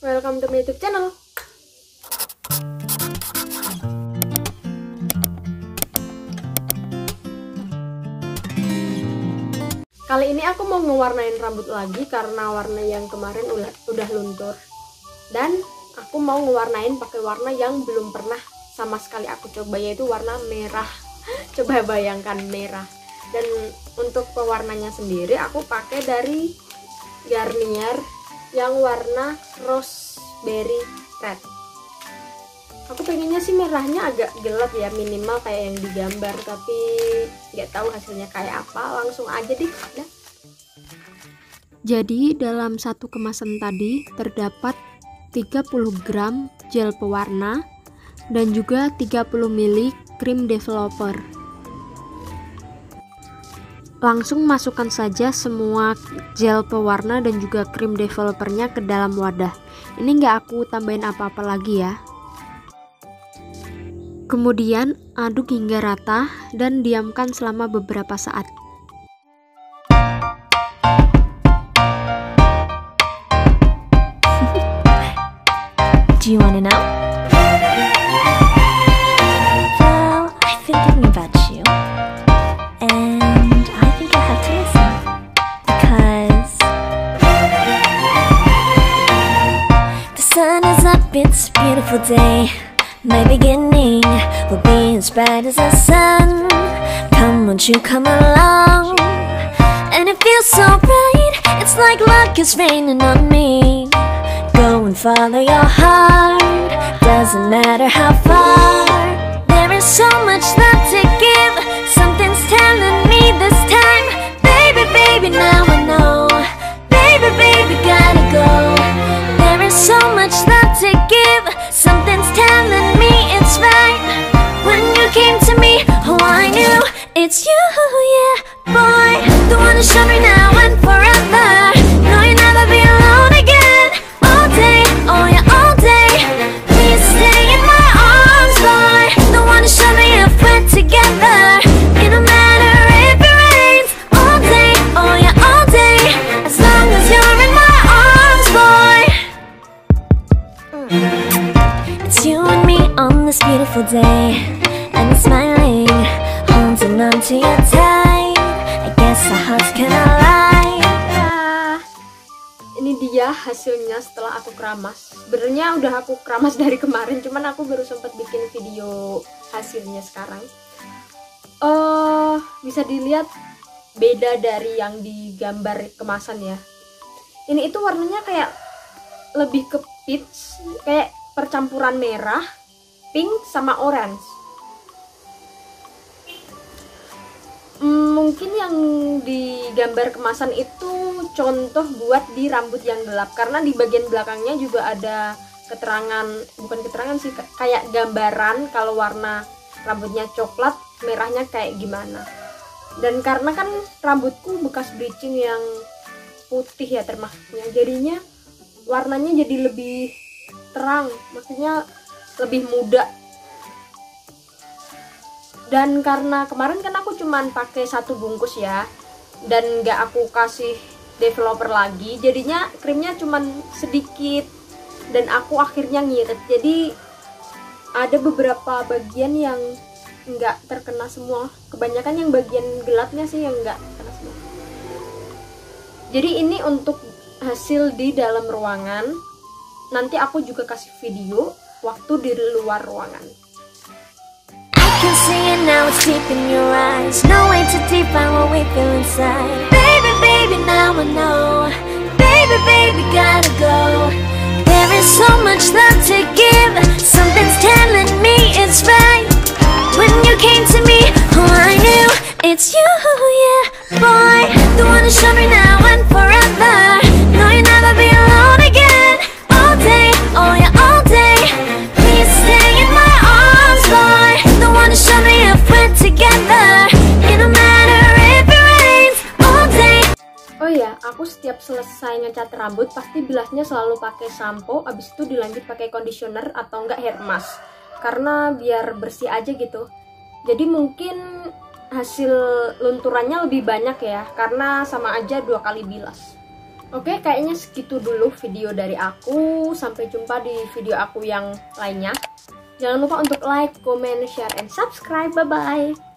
welcome to my YouTube channel. Kali ini aku mau ngewarnain rambut lagi karena warna yang kemarin udah luntur. Dan aku mau ngewarnain pakai warna yang belum pernah sama sekali aku coba, yaitu warna merah. Coba bayangkan merah. Dan untuk pewarnanya sendiri aku pakai dari Garnier yang warna Roseberry Red. Aku pengennya sih merahnya agak gelap ya, minimal kayak yang digambar, tapi nggak tahu hasilnya kayak apa. Langsung aja deh. Dah. Jadi dalam satu kemasan tadi terdapat 30 gram gel pewarna dan juga 30 ml krim developer. Langsung masukkan saja semua gel pewarna dan juga krim developernya ke dalam wadah. Ini nggak aku tambahin apa-apa lagi ya. Kemudian aduk hingga rata dan diamkan selama beberapa saat. Do you wanna know? Well, I've been thinking about you, and I think I have to listen, because the sun is up, it's a beautiful day. My beginning will be as bright as the sun. Come, won't you come along? And it feels so bright, it's like luck is raining on me. Go and follow your heart, doesn't matter how far. There is so much love to give, something's telling me this time. Baby, baby, now I know. Baby, baby, gotta go. There is so much love to give, something's telling me it's right. When you came to me, oh I knew it's you, yeah, boy. The one to show me now and forever. No, you'll never be alone again. All day, oh yeah, all day. Please stay in my arms, boy. The one to show me if we're together. It don't matter if it rains. All day, oh yeah, all day. As long as you're in my arms, boy. It's you and me on this beautiful day, and it's smiling, holding on to your tight. I guess our hearts can align. Ini dia hasilnya setelah aku keramas. Sebenarnya udah aku keramas dari kemarin, cuman aku baru sempat bikin video hasilnya sekarang. Bisa dilihat beda dari yang digambar kemasan ya. Ini itu warnanya kayak lebih ke peach, kayak percampuran merah, pink sama orange. Mungkin yang digambar kemasan itu contoh buat di rambut yang gelap, karena di bagian belakangnya juga ada keterangan, bukan keterangan sih, kayak gambaran kalau warna rambutnya coklat, merahnya kayak gimana. Dan karena kan rambutku bekas bleaching yang putih ya termasuknya, jadinya warnanya jadi lebih terang, maksudnya lebih muda. Dan karena kemarin kan aku cuman pakai satu bungkus ya, dan nggak aku kasih developer lagi, jadinya krimnya cuman sedikit dan aku akhirnya ngirit. Jadi ada beberapa bagian yang nggak terkena semua, kebanyakan yang bagian gelapnya sih yang nggak terkena semua. Jadi ini untuk hasil di dalam ruangan. Nanti aku juga kasih video waktu di luar ruangan. I can see it now, it's deep in your eyes. No way to define what we feel inside. Baby, baby, now I know. Baby, baby, gotta go. There is so much love to give, something's telling me it's right. When you came to me, oh I knew it's you, yeah, boy. The one to show me now and forever. No, you'll never be alone again. All day, oh yeah, all day. Please stay in my arms, boy. The one to show me if we're together. It don't matter if it rains. All day. Oh ya, aku setiap selesai ngecat rambut pasti bilasnya selalu pakai sampo, abis itu dilanjut pakai conditioner atau enggak hair mask, karena biar bersih aja gitu. Jadi mungkin hasil lunturannya lebih banyak ya, karena sama aja 2 kali bilas. Oke, kayaknya segitu dulu video dari aku. Sampai jumpa di video aku yang lainnya. Jangan lupa untuk like, comment, share, and subscribe. Bye-bye.